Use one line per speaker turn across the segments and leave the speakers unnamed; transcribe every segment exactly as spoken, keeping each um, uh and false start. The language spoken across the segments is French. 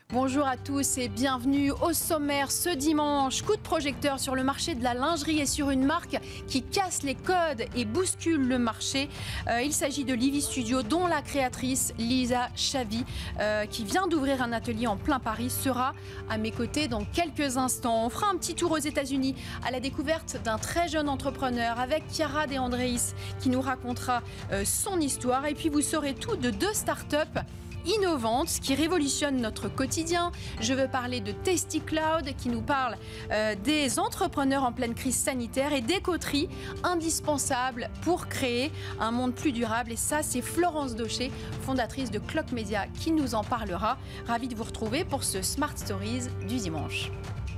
Bonjour à tous et bienvenue au sommaire ce dimanche. Coup de projecteur sur le marché de la lingerie et sur une marque qui casse les codes et bouscule le marché. Euh, il s'agit de Livy Studio, dont la créatrice Lisa Chavy, euh, qui vient d'ouvrir un atelier en plein Paris, sera à mes côtés dans quelques instants. On fera un petit tour aux États-Unis à la découverte d'un très jeune entrepreneur avec Chiara De Andreis qui nous racontera euh, son histoire. Et puis vous saurez tout de deux startups innovantes qui révolutionnent notre quotidien. Je veux parler de Tasty Cloud qui nous parle euh, des entrepreneurs en pleine crise sanitaire et des coteries indispensables pour créer un monde plus durable. Et ça, c'est Florence Daucher, fondatrice de Clock Media, qui nous en parlera. Ravie de vous retrouver pour ce Smart Stories du dimanche.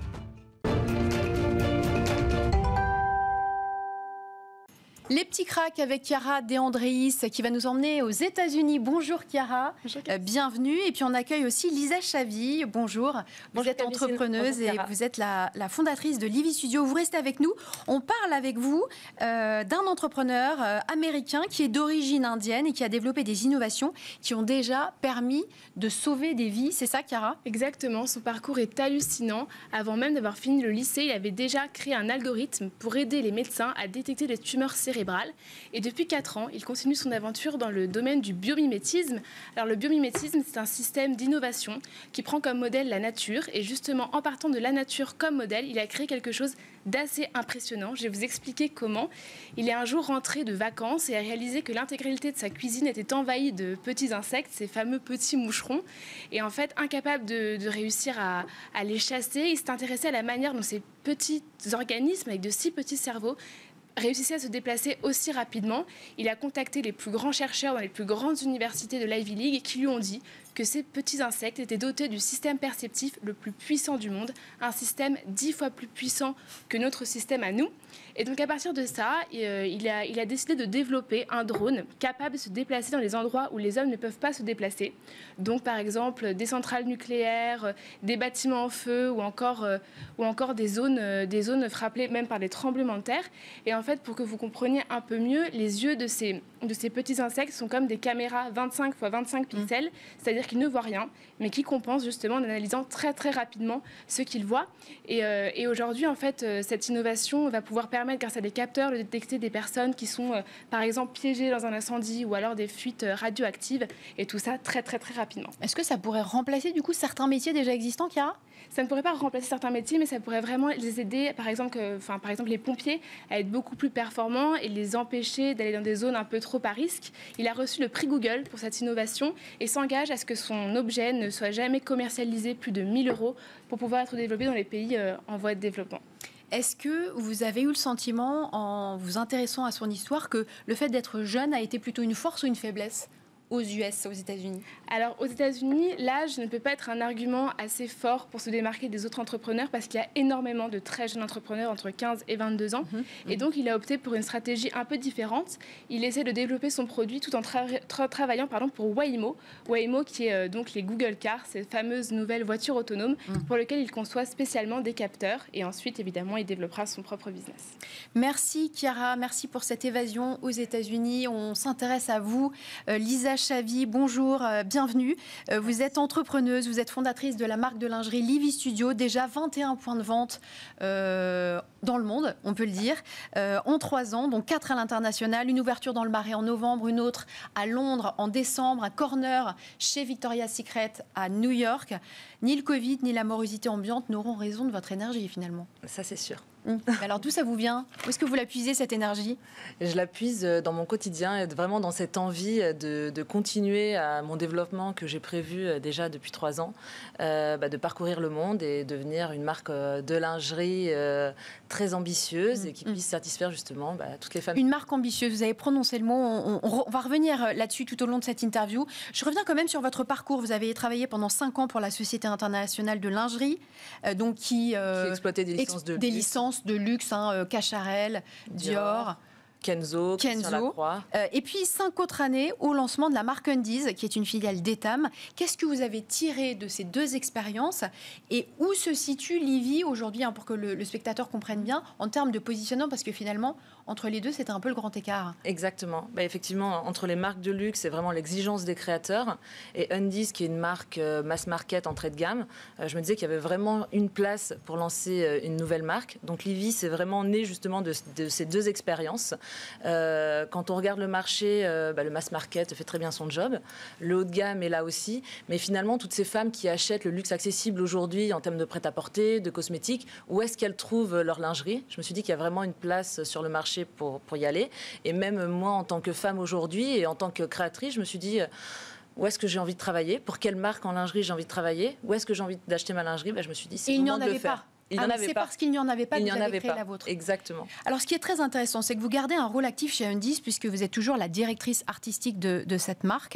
Les petits cracks avec Chiara De Andreis qui va nous emmener aux États-Unis. Bonjour Chiara,
Bonjour,
euh, bienvenue. Et puis on accueille aussi Lisa Chavy. Bonjour, vous
Bonjour,
êtes entrepreneuse. Bonjour, et vous êtes la, la fondatrice de Livy Studio. Vous restez avec nous. On parle avec vous euh, d'un entrepreneur euh, américain qui est d'origine indienne et qui a développé des innovations qui ont déjà permis de sauver des vies. C'est ça Chiara?
Exactement, son parcours est hallucinant. Avant même d'avoir fini le lycée, il avait déjà créé un algorithme pour aider les médecins à détecter les tumeurs cérébrales. Et depuis quatre ans, il continue son aventure dans le domaine du biomimétisme. Alors le biomimétisme, c'est un système d'innovation qui prend comme modèle la nature. Et justement, en partant de la nature comme modèle, il a créé quelque chose d'assez impressionnant. Je vais vous expliquer comment. Il est un jour rentré de vacances et a réalisé que l'intégralité de sa cuisine était envahie de petits insectes, ces fameux petits moucherons. Et en fait, incapable de, de réussir à, à les chasser, il s'est intéressé à la manière dont ces petits organismes avec de si petits cerveaux réussissait à se déplacer aussi rapidement. Il a contacté les plus grands chercheurs dans les plus grandes universités de l'Ivy League qui lui ont dit que ces petits insectes étaient dotés du système perceptif le plus puissant du monde, un système dix fois plus puissant que notre système à nous. Et donc à partir de ça, il a, il a décidé de développer un drone capable de se déplacer dans les endroits où les hommes ne peuvent pas se déplacer. Donc par exemple des centrales nucléaires, des bâtiments en feu ou encore, ou encore des, zones, des zones frappées même par des tremblements de terre. Et en fait, pour que vous compreniez un peu mieux, les yeux de ces, de ces petits insectes sont comme des caméras vingt-cinq fois vingt-cinq pixels, mmh. c'est-à-dire qu'ils ne voient rien, mais qui compensent justement en analysant très très rapidement ce qu'ils voient. Et, euh, et aujourd'hui, en fait, euh, cette innovation va pouvoir permettre, grâce à des capteurs, de détecter des personnes qui sont, euh, par exemple, piégées dans un incendie ou alors des fuites radioactives, et tout ça très très très rapidement.
Est-ce que ça pourrait remplacer du coup certains métiers déjà existants, Chiara ?
Ça ne pourrait pas remplacer certains métiers, mais ça pourrait vraiment les aider, par exemple, que, enfin, par exemple les pompiers, à être beaucoup plus performants et les empêcher d'aller dans des zones un peu trop à risque. Il a reçu le prix Google pour cette innovation et s'engage à ce que son objet ne soit jamais commercialisé plus de mille euros pour pouvoir être développé dans les pays euh, en voie de développement.
Est-ce que vous avez eu le sentiment, en vous intéressant à son histoire, que le fait d'être jeune a été plutôt une force ou une faiblesse aux U S, aux États-Unis?
Alors, aux États-Unis, l'âge ne peut pas être un argument assez fort pour se démarquer des autres entrepreneurs parce qu'il y a énormément de très jeunes entrepreneurs entre quinze et vingt-deux ans. Mmh. Et donc, il a opté pour une stratégie un peu différente. Il essaie de développer son produit tout en tra- tra- travaillant pardon, pour Waymo. Waymo, qui est euh, donc les Google Cars, ces fameuses nouvelles voitures autonomes mmh. pour lesquelles il conçoit spécialement des capteurs. Et ensuite, évidemment, il développera son propre business.
Merci, Chiara. Merci pour cette évasion aux États-Unis. On s'intéresse à vous, euh, Lisa Chavy, bonjour, euh, bienvenue. Euh, vous êtes entrepreneuse, vous êtes fondatrice de la marque de lingerie Livy Studio, déjà vingt et un points de vente euh, dans le monde, on peut le dire, euh, en trois ans, donc quatre à l'international, une ouverture dans le Marais en novembre, une autre à Londres en décembre, un corner chez Victoria's Secret à New York. Ni le Covid, ni la morosité ambiante n'auront raison de votre énergie finalement.
Ça, c'est sûr.
Mmh. Alors d'où ça vous vient? Où est-ce que vous la puisez, cette énergie?
Je la puise dans mon quotidien et vraiment dans cette envie de, de continuer à mon développement que j'ai prévu déjà depuis trois ans, euh, bah, de parcourir le monde et devenir une marque de lingerie euh, très ambitieuse mmh. et qui puisse satisfaire justement bah, toutes les femmes.
Une marque ambitieuse, vous avez prononcé le mot, on, on, on va revenir là-dessus tout au long de cette interview. Je reviens quand même sur votre parcours. Vous avez travaillé pendant cinq ans pour la Société internationale de lingerie, euh, donc qui, euh,
qui exploitait des licences de
des
luxe.
licences de luxe, hein, euh, Cacharel, Dior, Dior
Kenzo, Kenzo. Lacroix.
Euh, et puis cinq autres années au lancement de la marque Undies, qui est une filiale d'Etam. Qu'est-ce que vous avez tiré de ces deux expériences et où se situe Livy aujourd'hui, hein, pour que le, le spectateur comprenne bien, en termes de positionnement? Parce que finalement, entre les deux, c'était un peu le grand écart.
Exactement. Bah, effectivement, entre les marques de luxe, c'est vraiment l'exigence des créateurs. Et Undies, qui est une marque euh, mass market, entrée de gamme, euh, je me disais qu'il y avait vraiment une place pour lancer euh, une nouvelle marque. Donc Livy, c'est vraiment né justement de, de ces deux expériences. Euh, quand on regarde le marché, euh, bah, le mass market fait très bien son job. Le haut de gamme est là aussi. Mais finalement, toutes ces femmes qui achètent le luxe accessible aujourd'hui en termes de prêt-à-porter, de cosmétiques, où est-ce qu'elles trouvent leur lingerie? Je me suis dit qu'il y a vraiment une place sur le marché pour, pour y aller. Et même moi, en tant que femme aujourd'hui et en tant que créatrice, je me suis dit... Où est-ce que j'ai envie de travailler? Pour quelle marque en lingerie j'ai envie de travailler? Où est-ce que j'ai envie d'acheter ma lingerie? Ben, je me suis dit, c'est le moment de le faire.
Il n'y en avait pas. C'est parce qu'il n'y en avait pas que vous avez créé la vôtre.
Exactement.
Alors, ce qui est très intéressant, c'est que vous gardez un rôle actif chez Undies, puisque vous êtes toujours la directrice artistique de, de cette marque.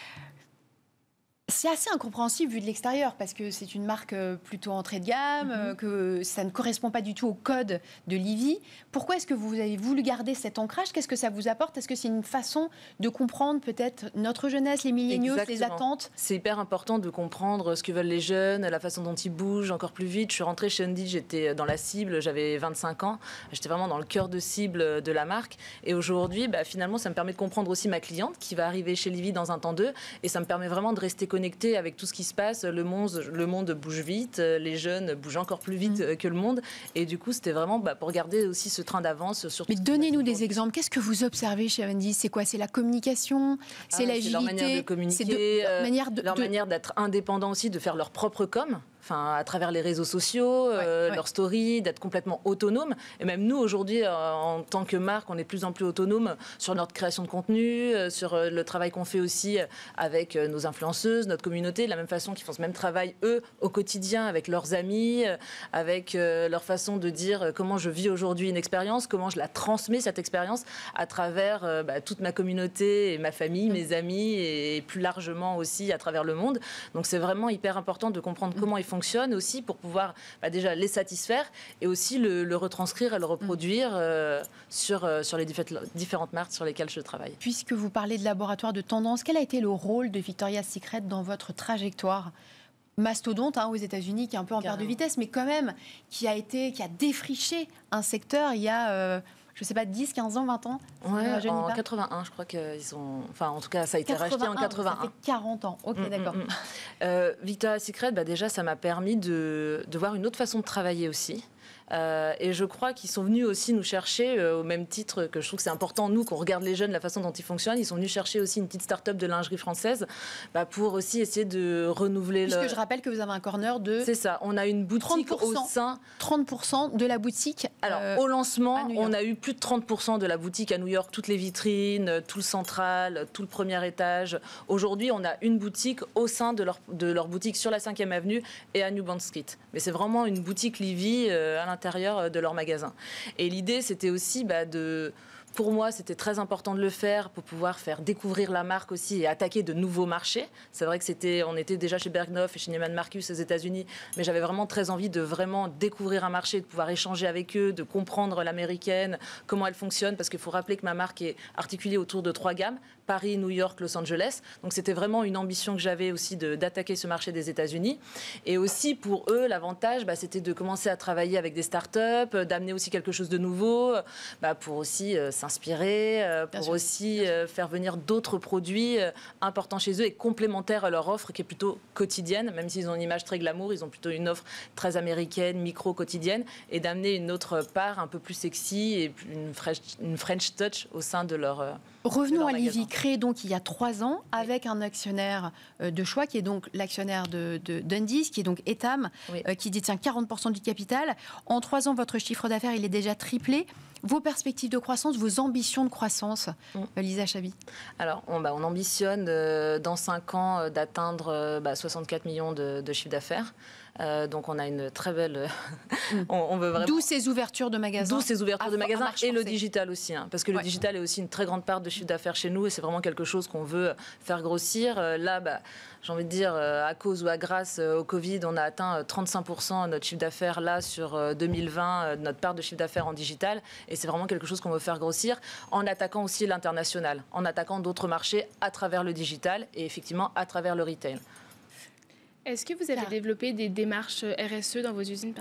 C'est assez incompréhensible vu de l'extérieur, parce que c'est une marque plutôt entrée de gamme, mm-hmm. que ça ne correspond pas du tout au code de Livy. Pourquoi est-ce que vous avez voulu garder cet ancrage? Qu'est-ce que ça vous apporte? Est-ce que c'est une façon de comprendre peut-être notre jeunesse, les milléniaux, les attentes?
C'est hyper important de comprendre ce que veulent les jeunes, la façon dont ils bougent encore plus vite. Je suis rentrée chez Undies, j'étais dans la cible, j'avais vingt-cinq ans, j'étais vraiment dans le cœur de cible de la marque. Et aujourd'hui, bah, finalement, ça me permet de comprendre aussi ma cliente qui va arriver chez Livy dans un temps deux, et ça me permet vraiment de rester connecté avec tout ce qui se passe. Le monde, le monde bouge vite, les jeunes bougent encore plus vite mmh. que le monde. Et du coup, c'était vraiment bah, pour garder aussi ce train d'avance. Sur
Mais donnez-nous des exemples. Qu'est-ce que vous observez chez Undies? C'est quoi? C'est la communication? C'est ah, l'agilité?
C'est leur manière de communiquer, de, leur manière de, leur de... manière d'être indépendant aussi, de faire leur propre com. Enfin, à travers les réseaux sociaux, ouais, euh, ouais. leurs stories, d'être complètement autonome. Et même nous, aujourd'hui, euh, en tant que marque, on est de plus en plus autonome sur notre création de contenu, euh, sur euh, le travail qu'on fait aussi avec euh, nos influenceuses, notre communauté, de la même façon qu'ils font ce même travail, eux, au quotidien, avec leurs amis, euh, avec euh, leur façon de dire euh, comment je vis aujourd'hui une expérience, comment je la transmets, cette expérience, à travers euh, bah, toute ma communauté et ma famille, mmh. mes amis, et plus largement aussi à travers le monde. Donc c'est vraiment hyper important de comprendre mmh. comment ils font fonctionne aussi pour pouvoir bah, déjà les satisfaire et aussi le, le retranscrire et le reproduire euh, sur, euh, sur les différentes marques sur lesquelles je travaille.
Puisque vous parlez de laboratoire de tendance, quel a été le rôle de Victoria's Secret dans votre trajectoire? Mastodonte hein, aux États-Unis qui est un peu en perte de vitesse, mais quand même qui a, été, qui a défriché un secteur il y a... Euh, je ne sais pas, dix, quinze ans, vingt ans?
Ouais, en quatre-vingt-un, je crois qu'ils ont... Enfin, en tout cas, ça a été racheté en quatre-vingt-un.
Ça fait quarante ans. Ok, mmh, d'accord. Mmh.
Euh, Victoria's Secret, bah, déjà, ça m'a permis de, de voir une autre façon de travailler aussi. Euh, et je crois qu'ils sont venus aussi nous chercher, euh, au même titre que je trouve que c'est important, nous, qu'on regarde les jeunes, la façon dont ils fonctionnent. Ils sont venus chercher aussi une petite start-up de lingerie française bah, pour aussi essayer de renouveler...
Puisque
le...
je rappelle que vous avez un corner de...
C'est ça, on a une boutique au sein...
trente pour cent de la boutique.
Alors, euh, au lancement, on a eu plus de trente pour cent de la boutique à New York, toutes les vitrines, tout le central, tout le premier étage. Aujourd'hui, on a une boutique au sein de leur, de leur boutique sur la cinquième avenue et à New Bond Street. Mais c'est vraiment une boutique Livy euh, à l'intérieur de leur magasin. Et l'idée, c'était aussi bah, de... Pour moi, c'était très important de le faire pour pouvoir faire découvrir la marque aussi et attaquer de nouveaux marchés. C'est vrai que c'était, on était déjà chez Bergdorf et chez Neiman Marcus aux États-Unis, mais j'avais vraiment très envie de vraiment découvrir un marché, de pouvoir échanger avec eux, de comprendre l'américaine, comment elle fonctionne, parce qu'il faut rappeler que ma marque est articulée autour de trois gammes: Paris, New York, Los Angeles. Donc c'était vraiment une ambition que j'avais aussi de, d'attaquer ce marché des États-Unis. Et aussi pour eux, l'avantage, bah, c'était de commencer à travailler avec des startups, d'amener aussi quelque chose de nouveau, bah, pour aussi euh, s'inspirer, euh, pour aussi euh, faire venir d'autres produits euh, importants chez eux et complémentaires à leur offre qui est plutôt quotidienne. Même s'ils ont une image très glamour, ils ont plutôt une offre très américaine, micro-quotidienne, et d'amener une autre part un peu plus sexy et une French, une French touch au sein de leur... Euh,
Revenons à Livy, créé donc il y a trois ans avec un actionnaire de choix qui est donc l'actionnaire de, de d'Undies, qui est donc Etam, oui. euh, qui détient quarante pour cent du capital. En trois ans, votre chiffre d'affaires, il est déjà triplé. Vos perspectives de croissance, vos ambitions de croissance, mm. Lisa Chaby? Alors,
on, bah, on ambitionne euh, dans cinq ans euh, d'atteindre euh, bah, soixante-quatre millions de, de chiffre d'affaires. Euh, donc on a une très belle...
on, on veut vraiment... D'où ces ouvertures de magasins.
D'où ces ouvertures à, de magasins et le digital aussi. Hein, parce que
ouais.
le digital est aussi une très grande part de chiffre d'affaires chez nous et c'est vraiment quelque chose qu'on veut faire grossir. Euh, là, bah, j'ai envie de dire, euh, à cause ou à grâce euh, au Covid, on a atteint trente-cinq pour cent de notre chiffre d'affaires là sur euh, deux mille vingt, euh, notre part de chiffre d'affaires en digital. Et c'est vraiment quelque chose qu'on veut faire grossir en attaquant aussi l'international, en attaquant d'autres marchés à travers le digital et effectivement à travers le retail.
Est-ce que vous avez développé des démarches R S E dans vos usines, par exemple ?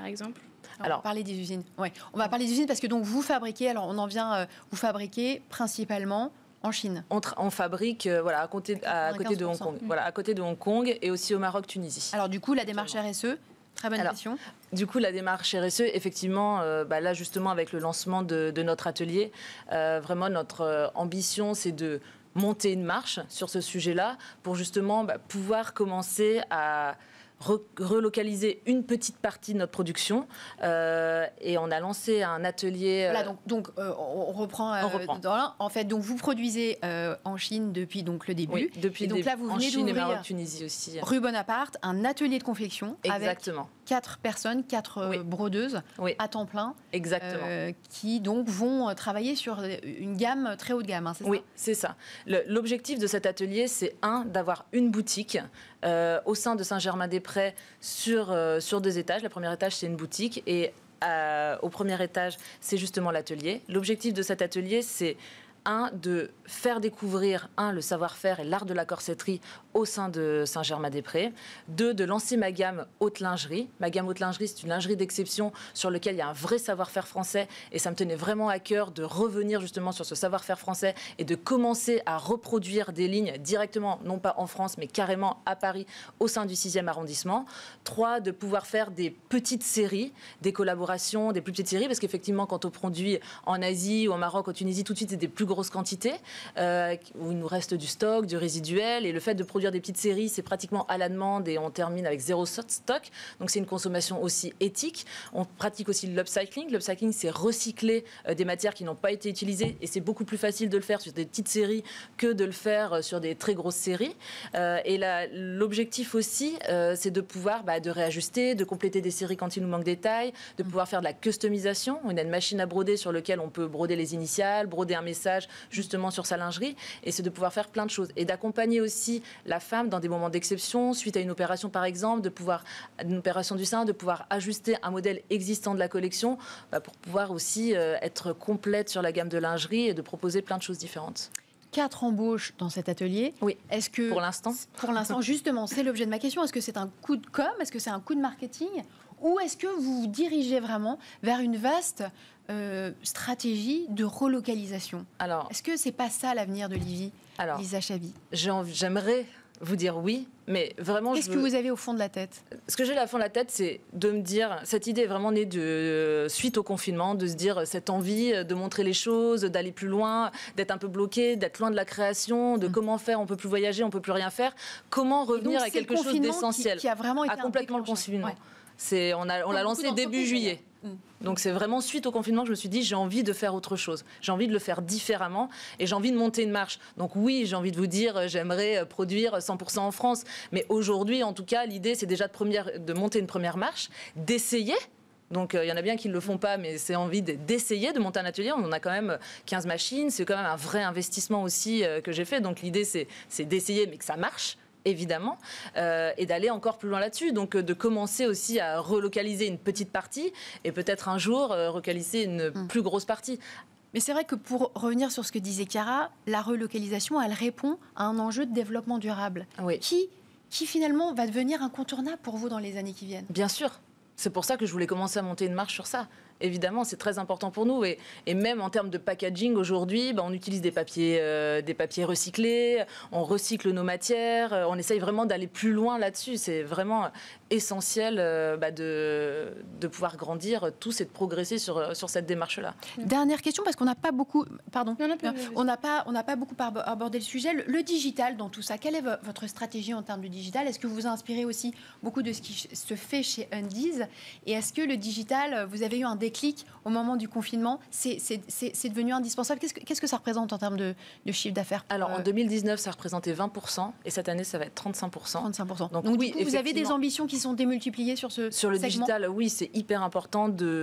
Alors, alors, on va parler des usines. Ouais. On va parler des usines parce que donc vous fabriquez, alors on en vient, euh, vous fabriquez principalement en Chine.
On, on fabrique euh, voilà, à côté, à, à côté de Hong Kong. Mmh. Voilà, à côté de Hong Kong et aussi au Maroc, Tunisie.
Alors du coup, la démarche R S E, très bonne
alors,
question.
Du coup, la démarche R S E, effectivement, euh, bah là justement avec le lancement de, de notre atelier, euh, vraiment notre euh, ambition, c'est de monter une marche sur ce sujet-là pour justement bah, pouvoir commencer à relocaliser une petite partie de notre production euh, et on a lancé un atelier.
Voilà, donc, donc euh, on reprend. Euh,
on reprend.
Dans en fait, donc vous produisez euh, en Chine depuis donc le début.
Oui, depuis
et donc
début.
là, vous venez
en Chine et
d'ouvrir
Maroc, Tunisie aussi.
Rue Bonaparte, un atelier de confection.
Exactement.
Avec quatre personnes, quatre
oui.
euh, brodeuses
oui.
à temps plein.
Exactement.
Euh, qui donc vont travailler sur une gamme très haut de gamme. Hein, c'est
oui,
ça
c'est ça. Le, l'objectif de cet atelier, c'est un, d'avoir une boutique euh, au sein de Saint-Germain-des-Prés sur, euh, sur deux étages. Le premier étage, c'est une boutique et euh, au premier étage, c'est justement l'atelier. L'objectif de cet atelier, c'est un, de faire découvrir, un, le savoir-faire et l'art de la corsetterie au sein de Saint-Germain-des-Prés. Deux, de lancer ma gamme haute lingerie. Ma gamme haute lingerie, c'est une lingerie d'exception sur laquelle il y a un vrai savoir-faire français. Et ça me tenait vraiment à cœur de revenir justement sur ce savoir-faire français et de commencer à reproduire des lignes directement, non pas en France, mais carrément à Paris, au sein du sixième arrondissement. Trois, de pouvoir faire des petites séries, des collaborations, des plus petites séries, parce qu'effectivement, quand on produit en Asie ou en Maroc, en Tunisie, tout de suite, c'est des plus grosses quantités, euh, où il nous reste du stock, du résiduel. Et le fait de produire des petites séries, c'est pratiquement à la demande et on termine avec zéro stock. Donc c'est une consommation aussi éthique. On pratique aussi l'upcycling. L'upcycling, c'est recycler euh, des matières qui n'ont pas été utilisées et c'est beaucoup plus facile de le faire sur des petites séries que de le faire sur des très grosses séries. Euh, et là, l'objectif aussi, euh, c'est de pouvoir bah, de réajuster, de compléter des séries quand il nous manque des tailles, de pouvoir faire de la customisation. On a une machine à broder sur laquelle on peut broder les initiales, broder un message justement sur sa lingerie, et c'est de pouvoir faire plein de choses et d'accompagner aussi la femme dans des moments d'exception suite à une opération par exemple, de pouvoir une opération du sein, de pouvoir ajuster un modèle existant de la collection bah, pour pouvoir aussi euh, être complète sur la gamme de lingerie et de proposer plein de choses différentes.
Quatre embauches dans cet atelier.
Oui.
Est-ce que
pour l'instant
Pour l'instant, justement, c'est l'objet de ma question. Est-ce que c'est un coup de com? Est-ce que c'est un coup de marketing? Ou est-ce que vous vous dirigez vraiment vers une vaste euh, stratégie de relocalisation?
Alors,
est-ce que c'est pas ça l'avenir de Livy,
alors,
Lisa Chaby?
J'aimerais vous dire oui, mais vraiment...
Qu'est-ce
je
que
veux...
vous avez au fond de la tête?
Ce que j'ai au fond de la tête, c'est de me dire... Cette idée est vraiment née de, suite au confinement, de se dire cette envie de montrer les choses, d'aller plus loin, d'être un peu bloqué, d'être loin de la création, de mmh. comment faire, on ne peut plus voyager, on ne peut plus rien faire. Comment revenir
donc,
à quelque chose d'essentiel?
Qui, qui a vraiment été
à complètement le confinement.
Ouais.
C'est, on a, on l'a lancé début juillet. Mmh. Donc c'est vraiment suite au confinement que je me suis dit j'ai envie de faire autre chose. J'ai envie de le faire différemment et j'ai envie de monter une marche. Donc oui, j'ai envie de vous dire j'aimerais produire cent pour cent en France. Mais aujourd'hui, en tout cas, l'idée c'est déjà de, première, de monter une première marche, d'essayer. Donc, il euh, y en a bien qui ne le font pas, mais c'est envie d'essayer de monter un atelier. On en a quand même quinze machines. C'est quand même un vrai investissement aussi euh, que j'ai fait. Donc, l'idée, c'est, c'est d'essayer, mais que ça marche, évidemment, euh, et d'aller encore plus loin là-dessus. Donc, euh, de commencer aussi à relocaliser une petite partie et peut-être un jour euh, relocaliser une mmh. plus grosse partie.
Mais c'est vrai que pour revenir sur ce que disait Chiara, la relocalisation, elle répond à un enjeu de développement durable
oui.
qui, qui finalement va devenir incontournable pour vous dans les années qui viennent.
Bien sûr. C'est pour ça que je voulais commencer à monter une marche sur ça. Évidemment, c'est très important pour nous. Et, et même en termes de packaging, aujourd'hui, bah, on utilise des papiers, euh, des papiers recyclés, on recycle nos matières, euh, on essaye vraiment d'aller plus loin là-dessus. C'est vraiment essentiel euh, bah, de, de pouvoir grandir tous et de progresser sur, sur cette démarche-là.
Dernière question, parce qu'on n'a pas beaucoup... Pardon.
Non, non, non,
on n'a pas, on n'a pas beaucoup abordé le sujet. Le, le digital dans tout ça, quelle est votre stratégie en termes de digital? Est-ce que vous vous inspirez aussi beaucoup de ce qui se fait chez Undies? Et est-ce que le digital, vous avez eu un déclic au moment du confinement? C'est, c'est, c'est, c'est devenu indispensable. Qu'est-ce que, qu'est-ce que ça représente en termes de, de chiffre d'affaires?
Alors, euh... en deux mille dix-neuf, ça représentait vingt pour cent et cette année, ça va être trente-cinq pour cent.
trente-cinq pour cent.
Donc,
Donc
oui,
du coup, vous avez des ambitions qui sont démultipliées sur ce
Sur le
segment?
digital, oui, c'est hyper important de,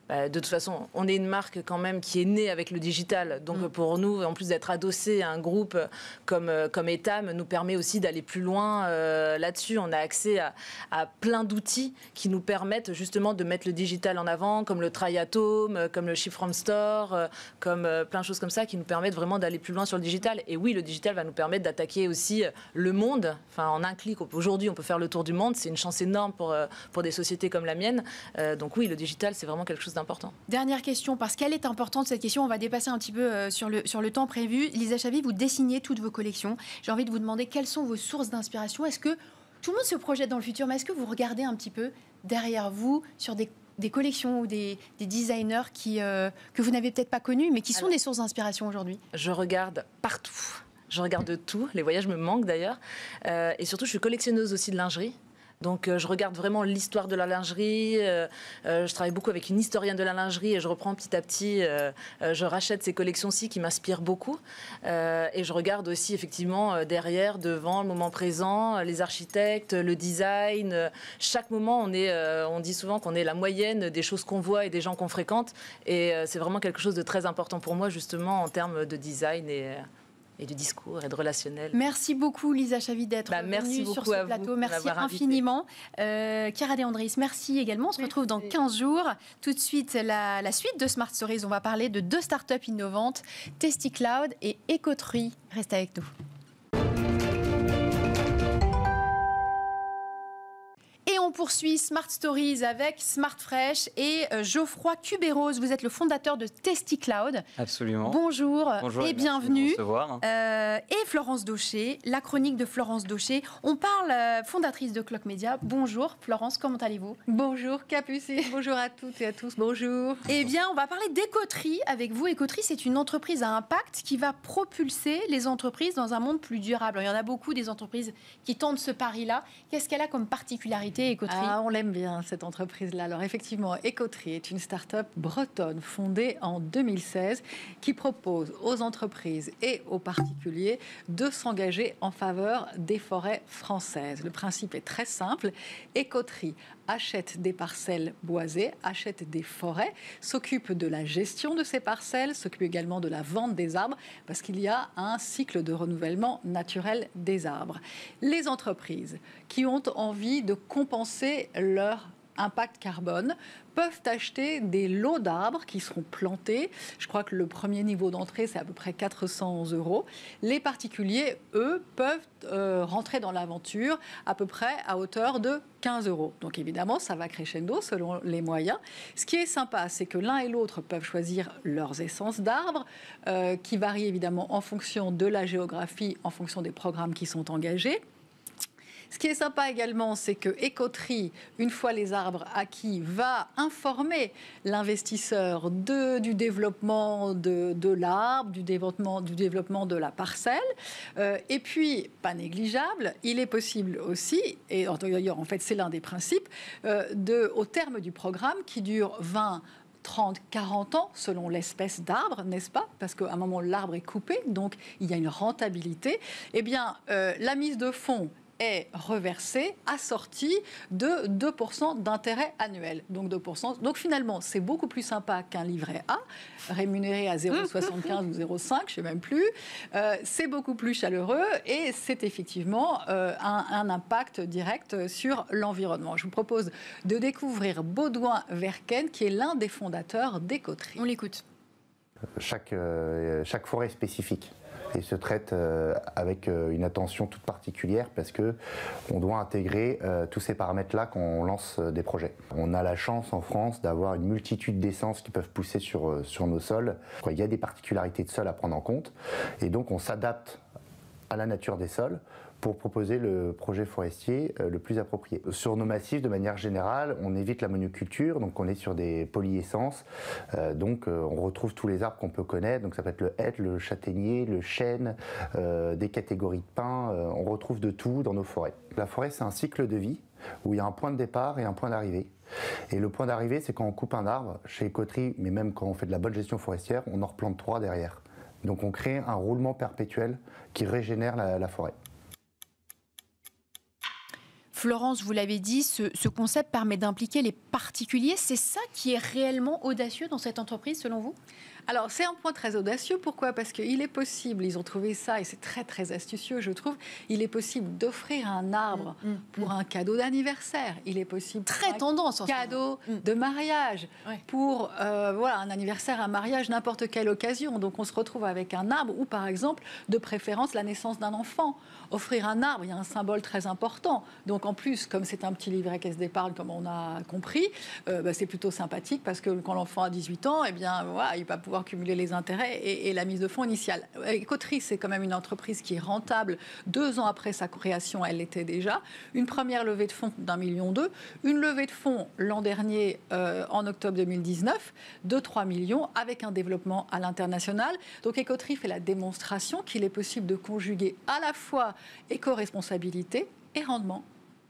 bah, de toute façon, on est une marque quand même qui est née avec le digital. Donc mmh. pour nous, en plus d'être adossé à un groupe comme, comme Etam, nous permet aussi d'aller plus loin euh, là-dessus. On a accès à, à plein d'outils qui nous permettent justement de mettre le digital en avant, comme le Triatome, comme le Ship from Store, euh, comme euh, plein de choses comme ça qui nous permettent vraiment d'aller plus loin sur le digital. Et oui, le digital va nous permettre d'attaquer aussi le monde. Enfin, en un clic, aujourd'hui, on peut faire le tour du monde. C'est une chance énorme pour, pour des sociétés comme la mienne. Euh, donc oui, le digital, c'est vraiment quelque chose d'important.
Dernière question, parce qu'elle est importante, cette question. On va dépasser un petit peu euh, sur, le, sur le temps prévu. Lisa Chavy, vous dessinez toutes vos collections. J'ai envie de vous demander quelles sont vos sources d'inspiration. Est-ce que tout le monde se projette dans le futur, mais est-ce que vous regardez un petit peu derrière vous sur des des collections ou des, des designers qui, euh, que vous n'avez peut-être pas connus, mais qui sont Alors, des sources d'inspiration aujourd'hui?
Je regarde partout. Je regarde tout. Les voyages me manquent d'ailleurs. Euh, et surtout, je suis collectionneuse aussi de lingerie. Donc, euh, je regarde vraiment l'histoire de la lingerie. Euh, euh, je travaille beaucoup avec une historienne de la lingerie et je reprends petit à petit. Euh, euh, je rachète ces collections-ci qui m'inspirent beaucoup. Euh, et je regarde aussi, effectivement, euh, derrière, devant, le moment présent, euh, les architectes, le design. Euh, chaque moment, on, est, euh, on dit souvent qu'on est la moyenne des choses qu'on voit et des gens qu'on fréquente. Et euh, c'est vraiment quelque chose de très important pour moi, justement, en termes de design et... Euh, et de discours et de relationnel.
Merci beaucoup Lisa Chavy d'être
bah,
venue sur ce plateau. Merci infiniment. Euh, Chiara De Andris, merci également. On se retrouve dans quinze jours. Tout de suite, la, la suite de Smart Stories. On va parler de deux startups innovantes, TestyCloud et Écoterie. Restez avec nous. Et on poursuit Smart Stories avec Smart Fresh et Geoffroy Cubéros. Vous êtes le fondateur de TestyCloud.
Absolument.
Bonjour,
Bonjour
et,
et
bienvenue.
Euh,
et Florence Daucher, la chronique de Florence Daucher. On parle, euh, fondatrice de Clock Media. Bonjour Florence, comment allez-vous?
Bonjour Capucine, bonjour à toutes et à tous, bonjour.
Eh bien, on va parler d'Écoterie avec vous. Écoterie, c'est une entreprise à impact qui va propulser les entreprises dans un monde plus durable. Alors, il y en a beaucoup des entreprises qui tentent ce pari-là. Qu'est-ce qu'elle a comme particularité, Écoterie?
Ah, on l'aime bien, cette entreprise-là. Alors, effectivement, Écoterie est une start-up bretonne fondée en deux mille seize qui propose aux entreprises et aux particuliers de s'engager en faveur des forêts françaises. Le principe est très simple. Écoterie achète des parcelles boisées, achète des forêts, s'occupe de la gestion de ces parcelles, s'occupe également de la vente des arbres, parce qu'il y a un cycle de renouvellement naturel des arbres. Les entreprises qui ont envie de compenser leur impact carbone peuvent acheter des lots d'arbres qui seront plantés. Je crois que le premier niveau d'entrée, c'est à peu près quatre cents euros. Les particuliers, eux, peuvent euh, rentrer dans l'aventure à peu près à hauteur de quinze euros. Donc évidemment, ça va crescendo selon les moyens. Ce qui est sympa, c'est que l'un et l'autre peuvent choisir leurs essences d'arbres, euh, qui varient évidemment en fonction de la géographie, en fonction des programmes qui sont engagés. Ce qui est sympa également, c'est que Écoterie, une fois les arbres acquis, va informer l'investisseur de, du développement de, de l'arbre, du développement, du développement de la parcelle. Euh, et puis, pas négligeable, il est possible aussi, et d'ailleurs, en fait, c'est l'un des principes, euh, de, au terme du programme qui dure vingt, trente, quarante ans, selon l'espèce d'arbre, n'est-ce pas? Parce qu'à un moment, l'arbre est coupé, donc il y a une rentabilité. Eh bien, euh, la mise de fonds est reversé, assorti de deux pour cent d'intérêt annuel. Donc deux pour cent. Donc finalement, c'est beaucoup plus sympa qu'un livret A, rémunéré à zéro virgule soixante-quinze ou zéro virgule cinq, je ne sais même plus. Euh, c'est beaucoup plus chaleureux et c'est effectivement euh, un, un impact direct sur l'environnement. Je vous propose de découvrir Baudouin Verken, qui est l'un des fondateurs d'Écoterie.
On l'écoute.
Chaque, euh, chaque forêt est spécifique et se traite euh, avec euh, une attention toute particulière parce que on doit intégrer euh, tous ces paramètres-là quand on lance euh, des projets. On a la chance en France d'avoir une multitude d'essences qui peuvent pousser sur, euh, sur nos sols. Il y a des particularités de sol à prendre en compte et donc on s'adapte à la nature des sols pour proposer le projet forestier le plus approprié. Sur nos massifs, de manière générale, on évite la monoculture, donc on est sur des polyessences, euh, donc euh, on retrouve tous les arbres qu'on peut connaître, donc ça peut être le hêtre, le châtaignier, le chêne, euh, des catégories de pins, euh, on retrouve de tout dans nos forêts. La forêt, c'est un cycle de vie où il y a un point de départ et un point d'arrivée. Et le point d'arrivée, c'est quand on coupe un arbre, chez Écoterie, mais même quand on fait de la bonne gestion forestière, on en replante trois derrière. Donc on crée un roulement perpétuel qui régénère la, la forêt.
Florence, vous l'avez dit, ce, ce concept permet d'impliquer les particuliers. C'est ça qui est réellement audacieux dans cette entreprise, selon vous ?
Alors, c'est un point très audacieux. Pourquoi ? Parce qu'il est possible, ils ont trouvé ça, et c'est très, très astucieux, je trouve, il est possible d'offrir un arbre mmh, pour mmh. un cadeau d'anniversaire. Il est possible
très
pour
tendance,
un cadeau mmh. de mariage,
ouais.
pour euh, voilà, un anniversaire, un mariage, n'importe quelle occasion. Donc, on se retrouve avec un arbre, ou par exemple, de préférence, la naissance d'un enfant. Offrir un arbre, il y a un symbole très important. Donc, en plus, comme c'est un petit livret caisse d'épargne, comme on a compris, euh, bah, c'est plutôt sympathique, parce que quand l'enfant a dix-huit ans, eh bien, voilà, il va pouvoir cumuler les intérêts et, et la mise de fonds initiale. Écoterie, c'est quand même une entreprise qui est rentable. Deux ans après sa création, elle l'était déjà. Une première levée de fonds d'un million deux. Une levée de fonds l'an dernier, euh, en octobre deux mille dix-neuf, de trois millions, avec un développement à l'international. Donc Écoterie fait la démonstration qu'il est possible de conjuguer à la fois éco-responsabilité et rendement.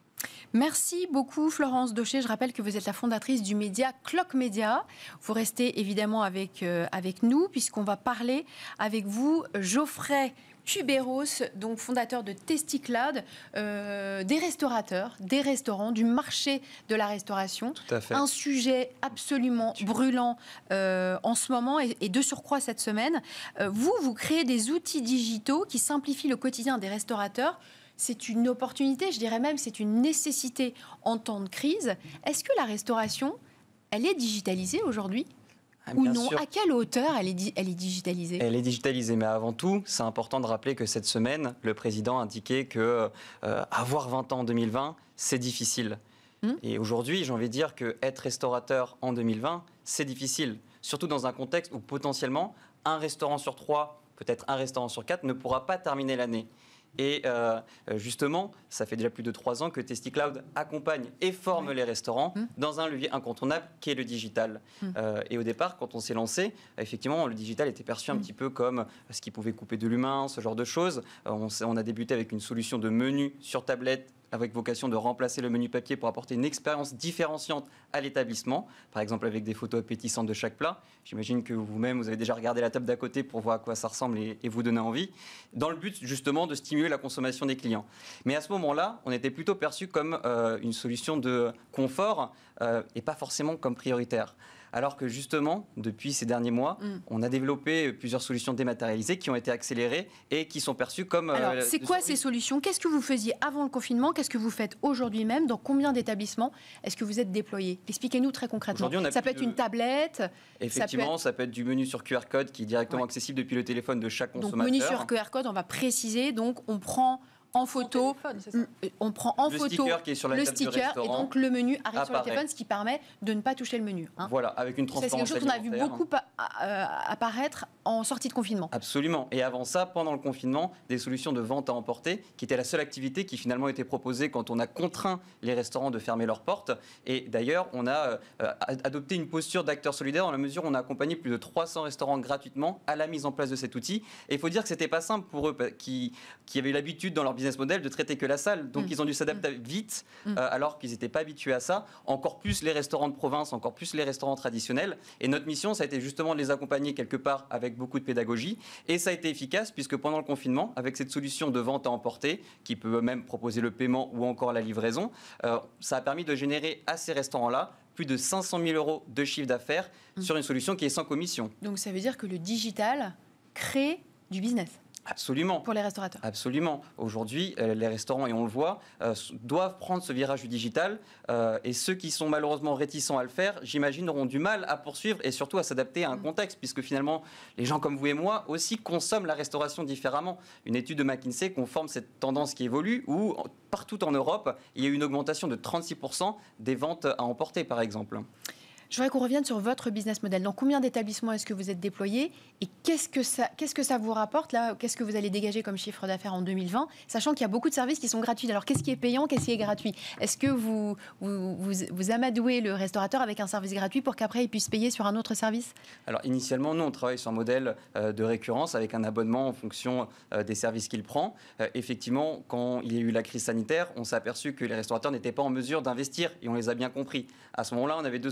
Merci beaucoup Florence Daucher. Je rappelle que vous êtes la fondatrice du média Clock Média. Vous restez évidemment avec, euh, avec nous puisqu'on va parler avec vous, Geoffrey Tuberos, donc fondateur de Testicloud, euh, des restaurateurs, des restaurants, du marché de la restauration.
Tout à fait.
Un sujet absolument brûlant euh, en ce moment et, et de surcroît cette semaine. Euh, vous, vous créez des outils digitaux qui simplifient le quotidien des restaurateurs. C'est une opportunité, je dirais même, c'est une nécessité en temps de crise. Est-ce que la restauration, elle est digitalisée aujourd'hui ?
Ah,
ou non ?
sûr.
À quelle hauteur elle est, di- elle est digitalisée ?
Elle est digitalisée, mais avant tout, c'est important de rappeler que cette semaine, le président a indiqué que euh, avoir vingt ans en deux mille vingt, c'est difficile. Hum. Et aujourd'hui, j'ai envie de dire qu'être restaurateur en deux mille vingt, c'est difficile. Surtout dans un contexte où potentiellement, un restaurant sur trois, peut-être un restaurant sur quatre, ne pourra pas terminer l'année. Et euh, justement, ça fait déjà plus de trois ans que Testicloud accompagne et forme oui. les restaurants mmh. dans un levier incontournable qui est le digital. Mmh. Euh, et au départ, quand on s'est lancé, effectivement, le digital était perçu un mmh. petit peu comme ce qui pouvait couper de l'humain, ce genre de choses. Euh, on, on a débuté avec une solution de menu sur tablette avec vocation de remplacer le menu papier pour apporter une expérience différenciante à l'établissement, par exemple avec des photos appétissantes de chaque plat. J'imagine que vous-même, vous avez déjà regardé la table d'à côté pour voir à quoi ça ressemble et, et vous donner envie, dans le but justement de stimuler la consommation des clients. Mais à ce moment-là, on était plutôt perçu comme euh, une solution de confort euh, et pas forcément comme prioritaire. Alors que justement, depuis ces derniers mois, mm. on a développé plusieurs solutions dématérialisées qui ont été accélérées et qui sont perçues comme...
Alors, euh, c'est quoi service. Ces solutions ? Qu'est-ce que vous faisiez avant le confinement ? Qu'est-ce que vous faites aujourd'hui même ? Dans combien d'établissements est-ce que vous êtes déployés ? Expliquez-nous très concrètement. On a ça peut être de... une tablette.
Effectivement,
ça peut, être...
ça peut être du menu sur Q R code qui est directement ouais. accessible depuis le téléphone de chaque consommateur.
Donc, menu sur Q R code, on va préciser. Donc, on prend... en photo, téléphone, on prend en
le
photo
sticker qui est sur la
le
table
sticker et donc le menu arrive
apparaît.
sur le téléphone, ce qui permet de ne pas toucher le menu. Hein.
Voilà, avec une transparence
c'est quelque chose qu'on a vu beaucoup pa- euh, apparaître en sortie de confinement.
Absolument. Et avant ça, pendant le confinement, des solutions de vente à emporter, qui était la seule activité qui finalement était proposée quand on a contraint les restaurants de fermer leurs portes. Et d'ailleurs, on a euh, adopté une posture d'acteur solidaire dans la mesure où on a accompagné plus de trois cents restaurants gratuitement à la mise en place de cet outil. Et il faut dire que c'était pas simple pour eux, qui, qui avaient eu l'habitude dans leur business model de traiter que la salle. Donc, mmh. ils ont dû s'adapter mmh. vite, mmh. euh, alors qu'ils n'étaient pas habitués à ça. Encore plus les restaurants de province, encore plus les restaurants traditionnels. Et notre mission, ça a été justement de les accompagner quelque part avec beaucoup de pédagogie. Et ça a été efficace, puisque pendant le confinement, avec cette solution de vente à emporter, qui peut même proposer le paiement ou encore la livraison, euh, ça a permis de générer à ces restaurants-là plus de cinq cent mille euros de chiffre d'affaires mmh. sur une solution qui est sans commission.
Donc, ça veut dire que le digital crée du business.
Absolument.
Pour les restaurateurs.
Absolument. Aujourd'hui, euh, les restaurants, et on le voit, euh, doivent prendre ce virage du digital. Euh, et ceux qui sont malheureusement réticents à le faire, j'imagine, auront du mal à poursuivre et surtout à s'adapter à un contexte, puisque finalement, les gens comme vous et moi aussi consomment la restauration différemment. Une étude de McKinsey confirme cette tendance qui évolue, où partout en Europe, il y a eu une augmentation de trente-six pour cent des ventes à emporter, par exemple.
Je voudrais qu'on revienne sur votre business model. Dans combien d'établissements est-ce que vous êtes déployés et qu'est-ce que ça, qu'est-ce que ça vous rapporte là ? Qu'est-ce que vous allez dégager comme chiffre d'affaires en deux mille vingt, sachant qu'il y a beaucoup de services qui sont gratuits. Alors qu'est-ce qui est payant, qu'est-ce qui est gratuit ? Est-ce que vous, vous, vous, vous amadouez le restaurateur avec un service gratuit pour qu'après il puisse payer sur un autre service ?
Alors initialement, nous on travaille sur un modèle euh, de récurrence avec un abonnement en fonction euh, des services qu'il prend. Euh, effectivement, quand il y a eu la crise sanitaire, on s'est aperçu que les restaurateurs n'étaient pas en mesure d'investir et on les a bien compris. À ce moment-là, on avait deux solutions.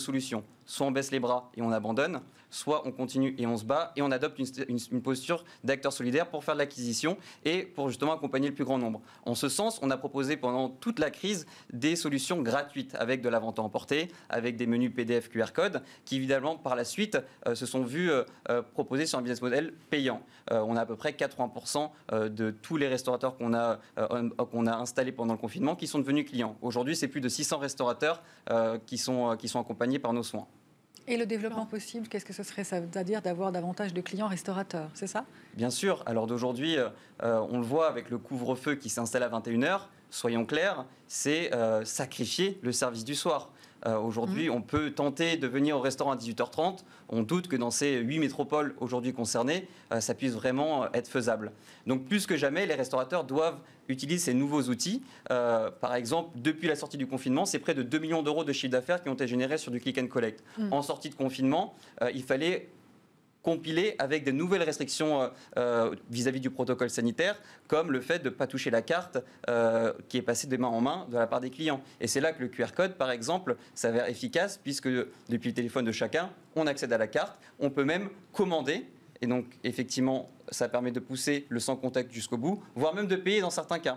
soit on baisse les bras et on abandonne, soit on continue et on se bat et on adopte une, une, une posture d'acteur solidaire pour faire de l'acquisition et pour justement accompagner le plus grand nombre. En ce sens, on a proposé pendant toute la crise des solutions gratuites avec de la vente à emporter, avec des menus P D F Q R code qui évidemment par la suite euh, se sont vus euh, euh, proposés sur un business model payant. Euh, on a à peu près quatre-vingts pour cent de tous les restaurateurs qu'on a, euh, qu'on a installés pendant le confinement qui sont devenus clients. Aujourd'hui, c'est plus de six cents restaurateurs euh, qui, sont, euh, qui sont accompagnés par nos soins.
Et le développement possible, qu'est-ce que ce serait? C'est-à-dire d'avoir davantage de clients restaurateurs, c'est ça? Bien
sûr. Alors d'aujourd'hui, euh, on le voit avec le couvre-feu qui s'installe à vingt et une heures. Soyons clairs, c'est euh, sacrifier le service du soir. Euh, aujourd'hui, mmh. on peut tenter de venir au restaurant à dix-huit heures trente. On doute que dans ces huit métropoles aujourd'hui concernées, euh, ça puisse vraiment être faisable. Donc plus que jamais, les restaurateurs doivent utiliser ces nouveaux outils. Euh, par exemple, depuis la sortie du confinement, c'est près de deux millions d'euros de chiffre d'affaires qui ont été générés sur du click and collect. Mmh. En sortie de confinement, euh, il fallait compilé avec des nouvelles restrictions euh, vis-à-vis du protocole sanitaire, comme le fait de ne pas toucher la carte euh, qui est passée de main en main de la part des clients. Et c'est là que le Q R code, par exemple, s'avère efficace, puisque depuis le téléphone de chacun, on accède à la carte, on peut même commander. Et donc, effectivement, ça permet de pousser le sans contact jusqu'au bout, voire même de payer dans certains cas.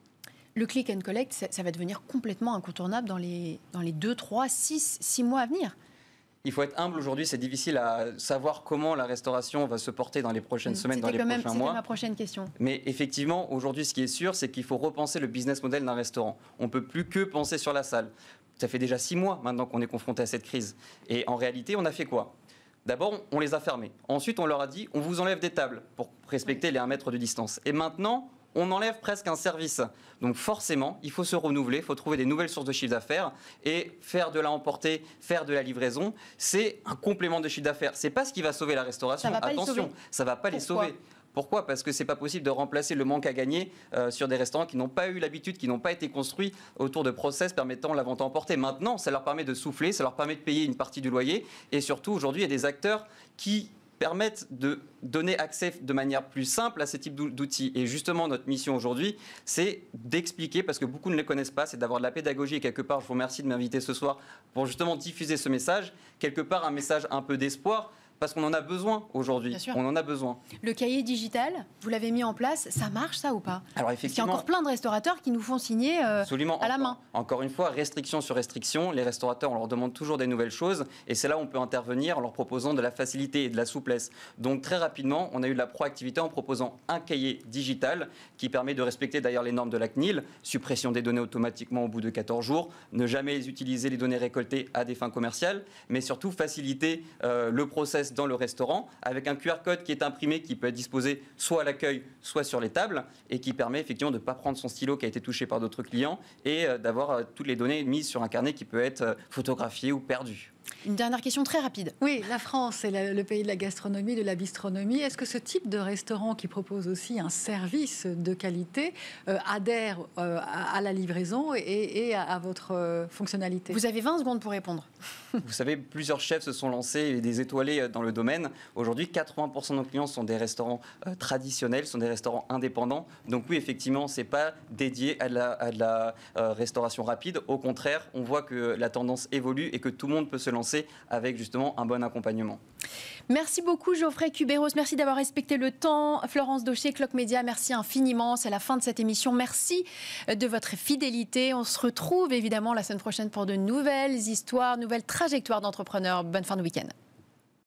Le click and collect, ça, ça va devenir complètement incontournable dans les, dans les deux, trois, six, six mois à venir.
Il faut être humble aujourd'hui, c'est difficile à savoir comment la restauration va se porter dans les prochaines semaines, dans les prochains mois.
C'était ma prochaine question.
Mais effectivement, aujourd'hui, ce qui est sûr, c'est qu'il faut repenser le business model d'un restaurant. On ne peut plus que penser sur la salle. Ça fait déjà six mois maintenant qu'on est confronté à cette crise. Et en réalité, on a fait quoi ? D'abord, on les a fermés. Ensuite, on leur a dit, on vous enlève des tables pour respecter les un mètre de distance. Et maintenant, on enlève presque un service. Donc forcément, il faut se renouveler, il faut trouver des nouvelles sources de chiffre d'affaires et faire de la emporter, faire de la livraison, c'est un complément de chiffre d'affaires. C'est pas ce qui va sauver la restauration.
Ça va
Attention, ça va pas les sauver. Pourquoi ? Parce que c'est pas possible de remplacer le manque à gagner euh, sur des restaurants qui n'ont pas eu l'habitude, qui n'ont pas été construits autour de process permettant la vente à emporter. Maintenant, ça leur permet de souffler, ça leur permet de payer une partie du loyer. Et surtout, aujourd'hui, il y a des acteurs qui permettent de donner accès de manière plus simple à ce type d'outils. Et justement, notre mission aujourd'hui, c'est d'expliquer, parce que beaucoup ne les connaissent pas, c'est d'avoir de la pédagogie. Et quelque part, je vous remercie de m'inviter ce soir pour justement diffuser ce message. Quelque part, un message un peu d'espoir, parce qu'on en a besoin aujourd'hui. On en a besoin.
Le cahier digital, vous l'avez mis en place, ça marche ça ou pas ?
Alors effectivement,
parce qu'il y a encore plein de restaurateurs qui nous font signer euh,
absolument,
à la
encore,
main.
Encore une fois, restriction sur restriction, les restaurateurs, on leur demande toujours des nouvelles choses et c'est là où on peut intervenir en leur proposant de la facilité et de la souplesse. Donc très rapidement, on a eu de la proactivité en proposant un cahier digital qui permet de respecter d'ailleurs les normes de la C N I L, suppression des données automatiquement au bout de quatorze jours, ne jamais utiliser les données récoltées à des fins commerciales, mais surtout faciliter euh, le process dans le restaurant avec un Q R code qui est imprimé, qui peut être disposé soit à l'accueil, soit sur les tables et qui permet effectivement de ne pas prendre son stylo qui a été touché par d'autres clients et euh, d'avoir euh, toutes les données mises sur un carnet qui peut être euh, photographié ou perdu.
Une dernière question très rapide.
Oui, la France, c'est le pays de la gastronomie, de la bistronomie. Est-ce que ce type de restaurant qui propose aussi un service de qualité euh, adhère euh, à, à la livraison et, et à, à votre euh, fonctionnalité ?
Vous avez vingt secondes pour répondre.
Vous savez, plusieurs chefs se sont lancés et des étoilés dans le domaine. Aujourd'hui, quatre-vingts pour cent de nos clients sont des restaurants euh, traditionnels, sont des restaurants indépendants. Donc oui, effectivement, ce n'est pas dédié à de la, à de la euh, restauration rapide. Au contraire, on voit que la tendance évolue et que tout le monde peut se lancer avec justement un bon accompagnement.
Merci beaucoup Geoffrey Cuberos, merci d'avoir respecté le temps. Florence Daucher, Clock Média, merci infiniment. C'est la fin de cette émission. Merci de votre fidélité. On se retrouve évidemment la semaine prochaine pour de nouvelles histoires, nouvelles trajectoires d'entrepreneurs. Bonne fin de week-end.